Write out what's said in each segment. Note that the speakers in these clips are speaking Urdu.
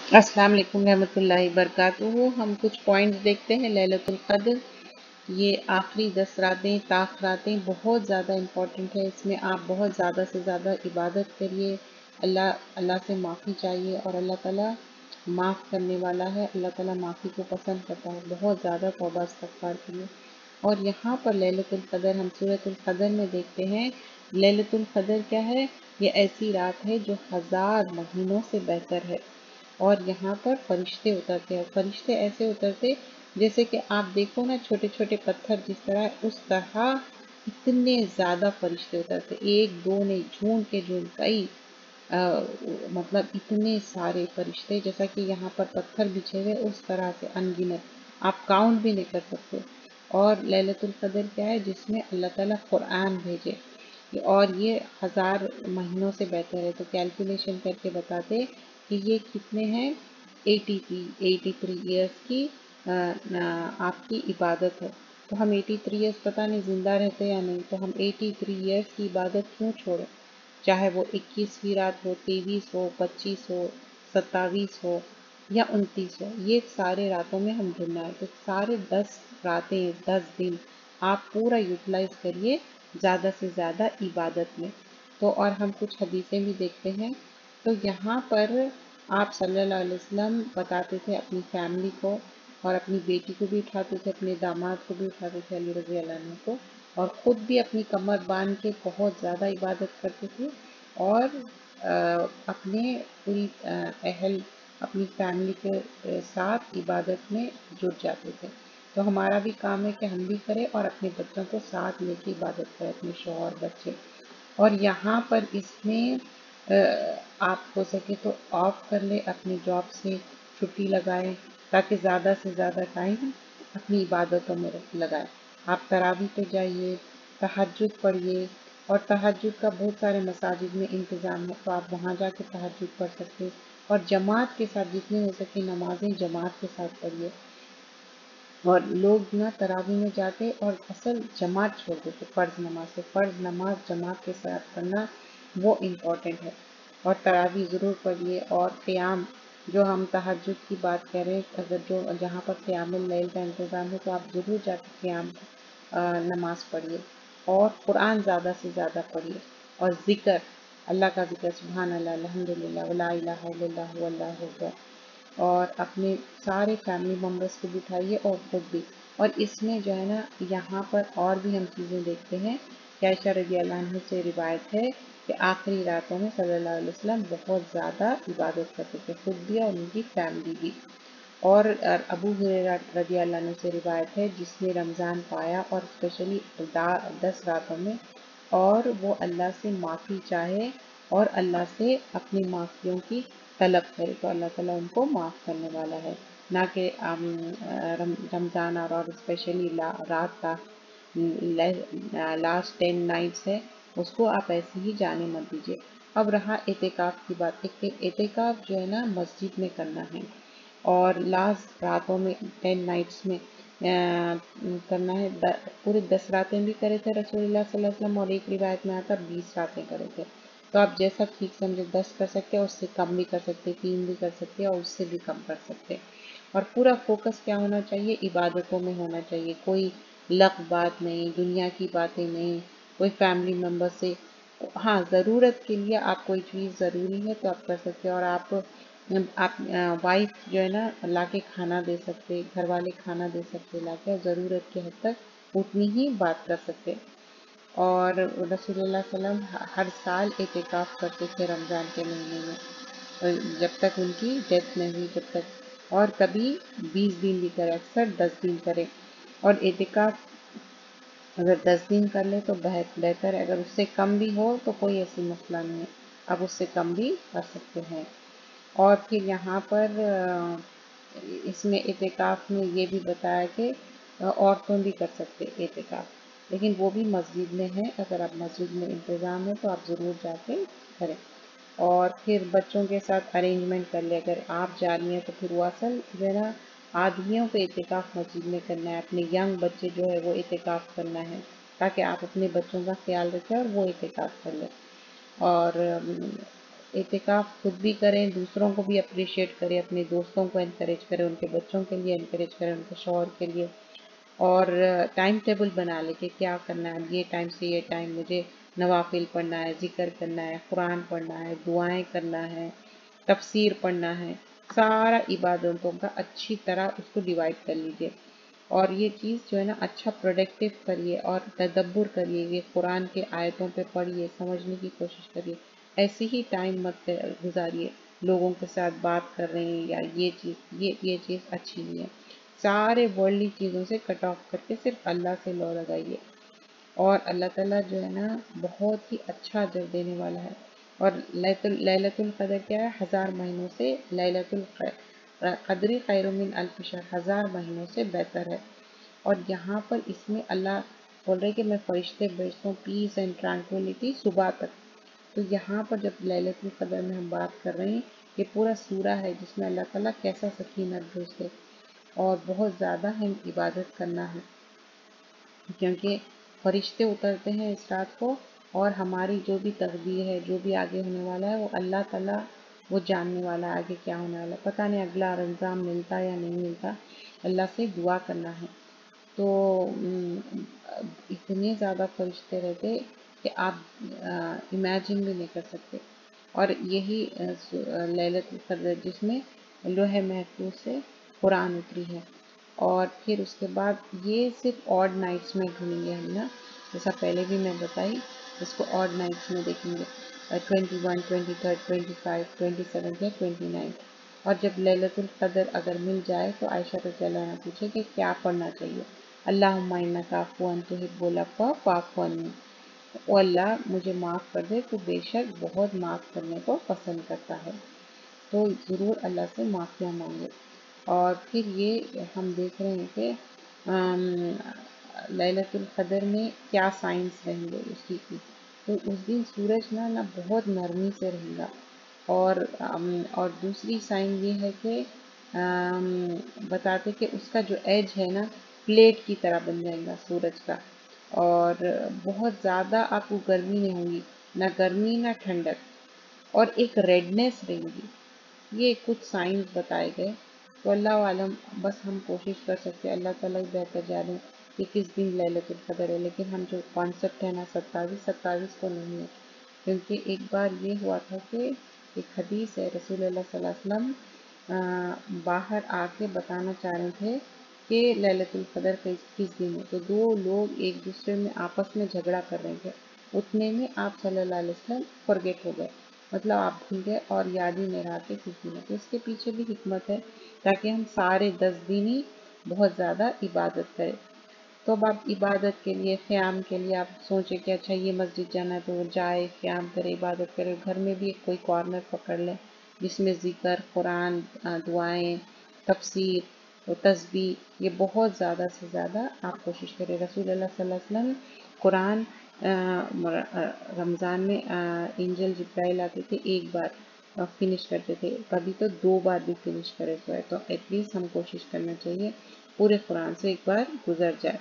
अस्सलाम वालेकुम रहमतुल्लाहि वबरकातुहू। हम कुछ पॉइंट्स देखते हैं लैलतुल क़द्र। ये आखिरी 10 रातें ताक रातें बहुत ज़्यादा इम्पॉर्टेंट है। इसमें आप बहुत ज़्यादा से ज़्यादा इबादत करिए, अल्लाह से माफ़ी चाहिए और अल्लाह ताला माफ़ करने वाला है। अल्लाह ताला माफ़ी को पसंद करता है। बहुत ज़्यादा तौबा इस्तग़फ़ार करिए। और यहाँ पर लैलतुल क़द्र हम सूरतुल क़द्र में देखते हैं। लैलतुल क़द्र क्या है? ये ऐसी रात है जो 1000 महीनों से बेहतर है। और यहाँ पर फरिश्ते उतरते हैं। फरिश्ते ऐसे उतरते जैसे कि आप देखो ना, छोटे छोटे पत्थर जिस तरह, उस तरह इतने ज़्यादा फरिश्ते उतरते। एक दो नहीं, झूम के झूम कई, मतलब इतने सारे फरिश्ते, जैसा कि यहाँ पर पत्थर बिछे हुए उस तरह से अनगिनत, आप काउंट भी नहीं कर सकते। और लैलतुल क़द्र क्या है? जिसमें अल्लाह ताला कुरान भेजे, और ये 1000 महीनों से बेहतर है। तो कैलकुलेशन करके बताते कि ये कितने हैं, 83 ईयर्स की आपकी इबादत है। तो हम 83 ईयर्स पता नहीं ज़िंदा रहते या नहीं, तो हम 83 ईयर्स की इबादत क्यों छोड़ें? चाहे वो 21वीं रात हो, 23 हो, 25 हो, 27 हो या 29 हो, ये सारे रातों में हम जुड़ना है। तो सारे 10 रातें, 10 दिन आप पूरा यूटिलाइज करिए ज़्यादा से ज़्यादा इबादत में। तो और हम कुछ हदीसें भी देखते हैं। तो यहाँ पर आप सल्लल्लाहु अलैहि वसल्लम बताते थे अपनी फैमिली को, और अपनी बेटी को भी उठाते थे, अपने दामाद को भी उठाते थे, अली रज़ी अल्लाह अन्हु को, और ख़ुद भी अपनी कमर बांध के बहुत ज़्यादा इबादत करते थे। और अपने पूरी अहल, अपनी फैमिली के साथ इबादत में जुट जाते थे। तो हमारा भी काम है कि हम भी करें और अपने बच्चों को साथ लेके इबादत करें, अपने शौहर बच्चे। और यहाँ पर इसमें आप हो सके तो ऑफ कर ले, अपनी जॉब से छुट्टी लगाएं, ताकि ज़्यादा से ज़्यादा टाइम अपनी इबादतों में लगाएं। आप तरावी पे जाइए, तहज्जुद पढ़िए, और तहज्जुद का बहुत सारे मसाजिद में इंतज़ाम है, तो आप वहाँ जाके तहज्जुद पढ़ सकते। और जमात के साथ जितनी हो सके नमाज़ें जमात के साथ पढ़िए। और लोग ना तरावी में जाते और असल जमात छोड़ देते फ़र्ज़ नमाज से। फ़र्ज़ नमाज जमात के साथ पढ़ना वो इम्पॉर्टेंट है। और तरावी ज़रूर पढ़िए। और क़ियाम, जो हम तहज्जुद की बात करें, अगर जो जहाँ पर क़ियामुल लैल का इंतज़ाम है, तो आप ज़रूर जाके क़ियाम नमाज पढ़िए। और कुरान ज़्यादा से ज़्यादा पढ़िए। और ज़िक्र, अल्लाह का ज़िक्र, सुभान अल्लाह, अल्हम्दुलिल्लाह, वला इलाहा इल्लल्लाह, वल्लाहु अकबर। और अपने सारे फैमिली मेम्बर्स को बिठाइए और खुद भी। और इसमें जो है ना, यहाँ पर और भी हम चीज़ें देखते हैं कि आयशा रज़ी अल्लाह अन्हा से रिवायत है कि आखिरी रातों में सल्लल्लाहु अलैहि वसल्लम बहुत ज़्यादा इबादत करते थे, खुद भी और उनकी फैमिली भी। और अबू हुरैरा रज़ी अल्लाह अन्हु से रिवायत है, जिसने रमज़ान पाया और स्पेशली 10 रातों में, और वो अल्लाह से माफ़ी चाहे और अल्लाह से अपनी माफ़ियों की तलब करे, तो अल्लाह ताला उनको माफ़ करने वाला है। ना कि रमज़ान और स्पेशली रात का लास्ट 10 नाइट्स है, उसको आप ऐसे ही जाने मत दीजिए। अब रहा एतेकाफ़ की बात। एतेकाफ़ जो है ना, मस्जिद में करना है, और लास्ट रातों में 10 नाइट्स में करना है। पूरे 10 रातें भी करे थे रसूलुल्लाह सल्लल्लाहु अलैहि वसल्लम, और एक रिवायत में आता 20 रातें करे थे। तो आप जैसा ठीक समझे, 10 कर सकते हैं, उससे कम भी कर सकते हैं, 3 भी कर सकते हैं, और उससे भी कम कर सकते हैं। और पूरा फोकस क्या होना चाहिए? इबादतों में होना चाहिए। कोई लग बात नहीं, दुनिया की बातें नहीं, कोई फैमिली मेम्बर से, हाँ ज़रूरत के लिए आप कोई चीज़ ज़रूरी है तो आप कर सकते हैं। और आप वाइफ जो है ना, ला के खाना दे सकते, घर वाले खाना दे सकते ला के, और ज़रूरत के हद तक उतनी ही बात कर सकते। और रसूलुल्लाह सल्लल्लाहु अलैहि वसल्लम हर साल एतेकाफ़ करते थे रमज़ान के महीने में, जब तक उनकी डेथ नहीं हुई, जब तक। और कभी 20 दिन भी करे, अक्सर 10 दिन करे। और एतेकाफ़ अगर 10 दिन कर ले तो बेहतर है। अगर उससे कम भी हो तो कोई ऐसी मसला नहीं है, आप उससे कम भी कर सकते हैं। और फिर यहाँ पर इसमें एतेकाफ़ में ये भी बताया कि औरतें भी कर सकते एतेकाफ़, लेकिन वो भी मस्जिद में है। अगर आप मस्जिद में इंतज़ाम है तो आप ज़रूर जाके करें। और फिर बच्चों के साथ अरेंजमेंट कर ले, अगर आप जा रही हैं तो फिर वो असल जो है ना, आदमियों को एतेकाफ़ मस्जिद में करना है, अपने यंग बच्चे जो है वो एतेकाफ़ करना है, ताकि आप अपने बच्चों का ख्याल रखें और वो एतेकाफ़ कर लें। और اعتکاف خود بھی کریں، دوسروں کو بھی اپریشیٹ کریں، اپنے دوستوں کو انکریج کریں، ان کے بچوں کے لیے انکریج کریں، ان کے شوہر کے لیے، اور ٹائم ٹیبل بنا لے کہ کیا کرنا ہے، یہ ٹائم سے یہ ٹائم مجھے نوافل پڑھنا ہے، ذکر کرنا ہے، قرآن پڑھنا ہے، دعائیں کرنا ہے، تفسیر پڑھنا ہے، سارا عبادتوں کا اچھی طرح اس کو ڈیوائڈ کر لیجئے، اور یہ چیز جو ہے نا اچھا پروڈکٹیو کریے اور تدبر کریے، یہ قرآن کے آیتوں پہ پڑھیے، سمجھنے کی کوشش کریے، ایسے ہی ٹائم مت گزاریے لوگوں کے ساتھ بات کر رہے ہیں یا یہ چیز اچھی نہیں ہے، سارے ورلڈلی چیزوں سے کٹ آف کر کے صرف اللہ سے لو لگائیے، اور اللہ تعالیٰ جو ہے نا بہت ہی اچھا اجر دینے والا ہے، اور لیلۃ القدر کیا ہے؟ 1000 مہینوں سے لیلۃ القدر خیر من الف شہر، 1000 مہینوں سے بہتر ہے، اور یہاں پر اس میں اللہ بول رہے کہ میں فرشتے بھیجتا ہوں پیس اینڈ ٹرانکولیٹی صبح تک، تو یہاں پر جب لیلۃ القدر میں ہم بات کر رہے ہیں، یہ پورا سورہ ہے جس میں اللہ تعالیٰ کیسا سکینت بھیجتے، اور بہت زیادہ ہم عبادت کرنا ہے، کیونکہ فرشتے اترتے ہیں اس رات کو، اور ہماری جو بھی تقدیر ہے، جو بھی آگے ہونے والا ہے، وہ اللہ تعالیٰ وہ جاننے والا ہے آگے کیا ہونے والا ہے، پتہ نہیں اگلا انجام ملتا یا نہیں ملتا، اللہ سے دعا کرنا ہے، تو اتنے زیادہ فرشتے رہتے کہ آپ امیجن بھی نہیں کر سکتے، اور یہی لیلۃ القدر جس میں لوح محفوظ سے قرآن اتری ہے، اور پھر اس کے بعد یہ صرف آڈ نائٹس میں ڈھونڈیں گے ہم نا، جیسا پہلے بھی میں بتائی، اس کو آڈ نائٹس میں دیکھیں گے 21 23 25 27 یا 29، اور جب لیلۃ القدر اگر مل جائے تو عائشہ رضی اللہ عنہ پوچھے کہ کیا پڑھنا چاہیے، اللہم انک عفو تحب العفو فاعف عنی، او اللہ مجھے معاف کر دے، تو بے شک بہت معاف کرنے کو پسند کرتا ہے، تو ضرور اللہ سے معافیاں مانگے، اور پھر یہ ہم دیکھ رہے ہیں کہ لیلۃ القدر میں کیا سائنس رہیں گے اس کی، تو اس دن سورج نہ بہت نرمی سے رہے گا، اور دوسری سائن یہ ہے کہ بتاتے کہ اس کا جو ایج ہے نا پلیٹ کی طرح بن جائے گا سورج کا، اور بہت زیادہ آپ کو گرمی نہیں ہوگی، نہ گرمی نہ ٹھنڈک، اور ایک ریڈنیس رہے گی، یہ کچھ سائنس بتائے گئے، تو اللہ عالم، بس ہم کوشش کر سکتے، اللہ تعالیٰ ہی بہتر جانے کہ کس دن لیلۃ القدر ہے، لیکن ہم جو کانسیپٹ ہے نا 27 کو نہیں ہے، کیونکہ ایک بار یہ ہوا تھا کہ ایک حدیث ہے، رسول اللہ صلی اللہ علیہ وسلم باہر آ کے بتانا چاہ رہے تھے کہ لیلۃ القدر کس دن ہے، تو دو لوگ ایک دوسرے میں آپس میں جھگڑا کر رہے تھے، اتنے میں آپ صلی اللہ علیہ وسلم فرگیٹ ہو گئے، مطلب آپ بھول گئے اور یاد ہی نہیں رہا کہ کس دن ہے، تو اس کے پیچھے بھی حکمت ہے تاکہ ہم سارے 10 دن ہی بہت زیادہ عبادت کریں، تو اب آپ عبادت کے لیے، قیام کے لیے آپ سوچیں کہ اچھا یہ مسجد جانا ہے تو جائے، قیام کرے، عبادت کرے، گھر میں بھی ایک کوئی کارنر پکڑ لیں جس میں ذکر، قرآن، دعائیں، تفسیر و تسبیح، یہ بہت زیادہ سے زیادہ آپ کوشش کریں، رسول اللہ صلی اللہ علیہ وسلم قرآن رمضان میں اینجل جبرائیل آتے تھے ایک بار فنش کرتے تھے، کبھی تو 2 بار بھی فنش کرے ہوئے، تو ایٹ لیسٹ ہم کوشش کرنا چاہیے پورے قرآن سے ایک بار گزر جائے،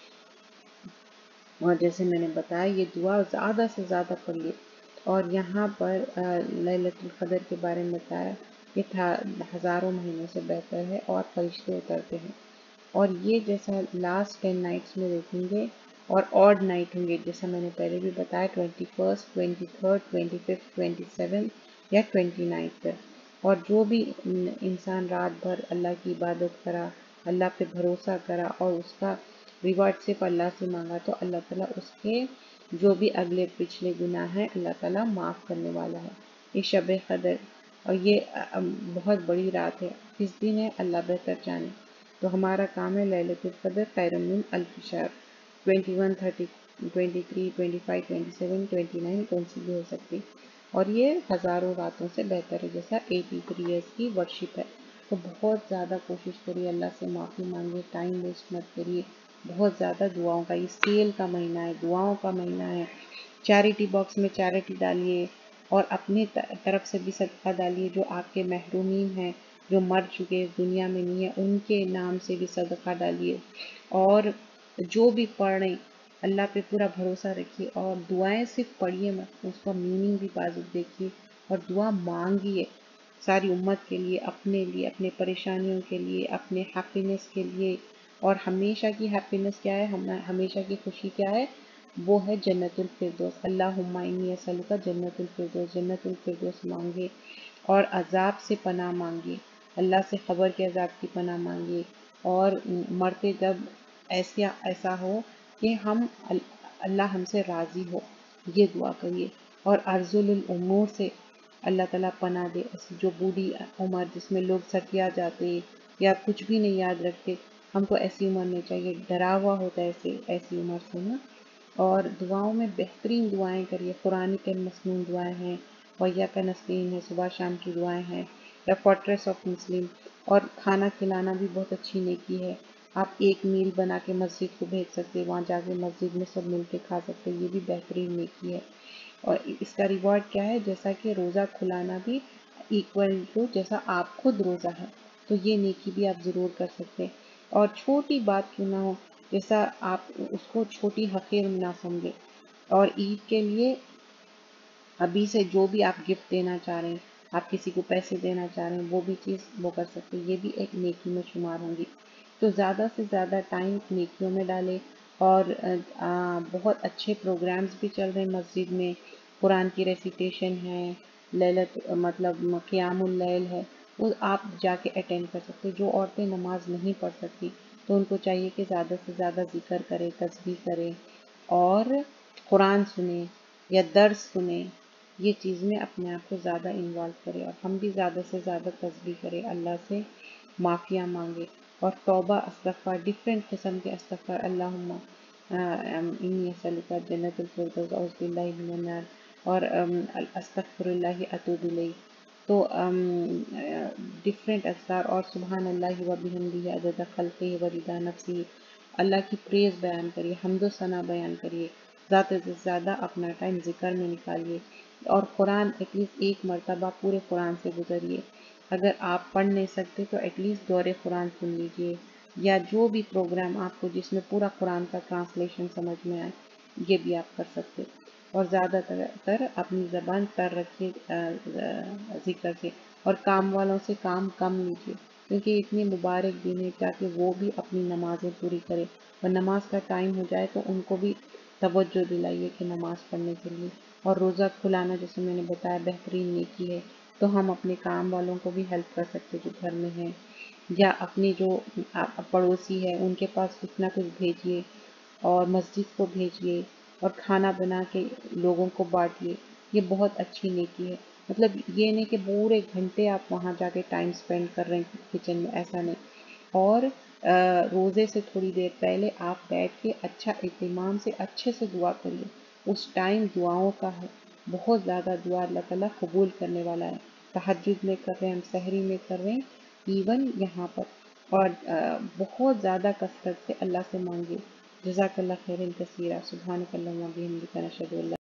اور جیسے میں نے بتایا یہ دعا زیادہ سے زیادہ پڑھیے، اور یہاں پر لیلۃ القدر کے بارے میں بتایا یہ ہزاروں مہینوں سے بہتر ہے، اور فرشتے اترتے ہیں، اور یہ جیسا لاسٹ 10 نائٹس میں دیکھیں گے، اور آڈ نائٹ ہوں گے جیسا میں نے پہلے بھی بتایا 21 23 25 27 یا 29 پر، اور جو بھی انسان رات بھر اللہ کی عبادت کرا، اللہ پہ بھروسہ کرا اور اس کا ریوارڈ صرف اللہ سے مانگا، تو اللہ تعالیٰ اس کے جو بھی اگلے پچھلے گناہ ہیں اللہ تعالیٰ معاف کرنے والا ہے، یہ شب قدر، اور یہ بہت بڑی رات ہے، کس دن ہے اللہ بہتر جانے، تو ہمارا کام ہے لیلۃ القدر خیر من الف شہر، 21 30 23 25 27 29 کون سی بھی ہو سکتی، اور یہ ہزاروں راتوں سے بہتر ہے، جیسا 83 ایئرس کی ورشپ ہے، تو بہت زیادہ کوشش کریے، اللہ سے معافی مانگے، ٹائم ویسٹ مت کریے، بہت زیادہ دعاؤں کا، یہ سیل کا مہینہ ہے، دعاؤں کا مہینہ ہے، چیریٹی باکس میں چیریٹی ڈالیے، اور اپنی طرف سے بھی صدقہ ڈالیے، جو آپ کے محرومین ہیں، جو مر چکے اس دنیا میں نہیں ہے، ان کے نام سے بھی صدقہ ڈالیے، اور جو بھی پڑھیں اللہ پہ پورا بھروسہ رکھیے، اور دعائیں صرف پڑھیے مت، اس کا میننگ بھی بازو دیکھیے، اور دعا مانگیے ساری امت کے لیے، اپنے پریشانیوں کے لیے، اپنے ہیپینس کے لیے. اور ہمیشہ کی ہیپینس کیا ہے، ہمیشہ کی خوشی کیا ہے، وہ ہے جنت الفردوس. اللہم انی اسألک جنت الفردوس. جنت الفردوس مانگے اور عذاب سے پناہ مانگے، اللہ سے قبر کے عذاب کی پناہ مانگے. اور مرتے جب ایسا ہو کہ اللہ ہم سے راضی ہو، یہ دعا کریے. اور ارذل الامور سے اللہ تعالیٰ پناہ دے. جو بوڑھی عمر جس میں لوگ سٹیا جاتے یا کچھ بھی نہیں یاد رکھتے، ہم کو ایسی عمر نہیں چاہیے. ڈرا ہوا ہوتا ہے ایسی عمر سے نا. اور دعاؤں میں بہترین دعائیں کریے. قرآن کے مصنون دعائیں ہیں، وَإِيَّاكَ نَسْتَعِينُ ہے، صبح شام کی دعائیں ہیں، یا فورٹریس آف مسلم. اور کھانا کھلانا بھی بہت اچھی نیکی ہے. آپ ایک میل بنا کے مسجد کو بھیج سکتے، وہاں جا کے مسجد میں سب مل کے کھا سکتے، یہ بھی بہترین نیکی ہے. اور اس کا ریوارڈ کیا ہے، جیسا کہ روزہ کھلانا بھی ایکول ٹو جیسا آپ خود روزہ ہے، تو یہ نیکی بھی آپ ضرور کر سکتے. اور چھوٹی بات کیوں نہ ہو، جیسا آپ اس کو چھوٹی حقیر نہ سمجھے. اور عید کے لیے ابھی سے جو بھی آپ گفٹ دینا چاہ رہے ہیں، آپ کسی کو پیسے دینا چاہ رہے ہیں، وہ بھی چیز وہ کر سکتے، یہ بھی ایک نیکی میں شمار ہوں گی. تو زیادہ سے زیادہ ٹائم نیکیوں میں ڈالیں. اور بہت اچھے پروگرامز بھی چل رہے ہیں مسجد میں. قرآن کی ریسیٹیشن ہے، لیلت مطلب قیام اللیل ہے، وہ آپ جا کے اٹینڈ کر سکتے. جو عورتیں نماز نہیں پڑھ سکتی تو ان کو چاہیے کہ زیادہ سے زیادہ ذکر کریں، تسبیح کریں اور قرآن سنیں یا درس سنیں. یہ چیز میں اپنے آپ کو زیادہ انوالو کرے. اور ہم بھی زیادہ سے زیادہ تسبیح کریں، اللہ سے معافیاں مانگے اور توبہ استغفار، ڈفرینٹ قسم کے استغفار. اللہم انی اسألک جنت الفردوس، اعوذ باللہ من النار، اور استغفر اللہ اتوب الیہ. تو ڈفرینٹ اذکار. اور سبحان اللہ و بحمدہ عدد خلقہ و رضا نفسہ، اللہ کی پریز بیان کریے، حمد و ثنا بیان کریے. زیادہ سے زیادہ اپنا ٹائم ذکر میں نکالیے. اور قرآن ایٹ لیسٹ ایک مرتبہ پورے قرآن سے گزریے. اگر آپ پڑھ نہیں سکتے تو ایٹ لیسٹ دورے قرآن سن لیجیے، یا جو بھی پروگرام آپ کو جس میں پورا قرآن کا ٹرانسلیشن سمجھ میں آئے، یہ بھی آپ کر سکتے. اور زیادہ تر اپنی زبان تر رکھیے ذکر سے. اور کام والوں سے کام کم لیجیے، کیونکہ اتنی مبارک دن ہے تاکہ وہ بھی اپنی نمازیں پوری کرے. اور نماز کا ٹائم ہو جائے تو ان کو بھی توجہ دلائیے کہ نماز پڑھنے کے لیے. اور روزہ کھلانا جیسے میں نے بتایا بہترین نیکی ہے، تو ہم اپنے کام والوں کو بھی ہیلپ کر سکتے جو گھر میں ہیں، یا اپنی جو پڑوسی ہے ان کے پاس کچھ نہ کچھ بھیجیے، اور مسجد کو بھیجیے، اور کھانا بنا کے لوگوں کو بانٹیے. یہ بہت اچھی نیکی ہے. مطلب یہ نہیں کہ پورے گھنٹے آپ وہاں جا کے ٹائم سپینڈ کر رہے ہیں کچن میں، ایسا نہیں. اور روزے سے تھوڑی دیر پہلے آپ بیٹھ کے اچھا اہتمام سے اچھے سے دعا کریے. اس ٹائم دعاؤں کا ہے، بہت زیادہ دعا اللہ تعالیٰ قبول کرنے والا ہے. تہجد میں کر رہے ہیں ہم، سحری میں کر رہے ہیں، ایون یہاں پر. اور بہت زیادہ کثرت سے اللہ سے مانگے. جزاک اللہ خیرا کثیرا. سبحانک اللہم و بحمدک، نشہد ان لا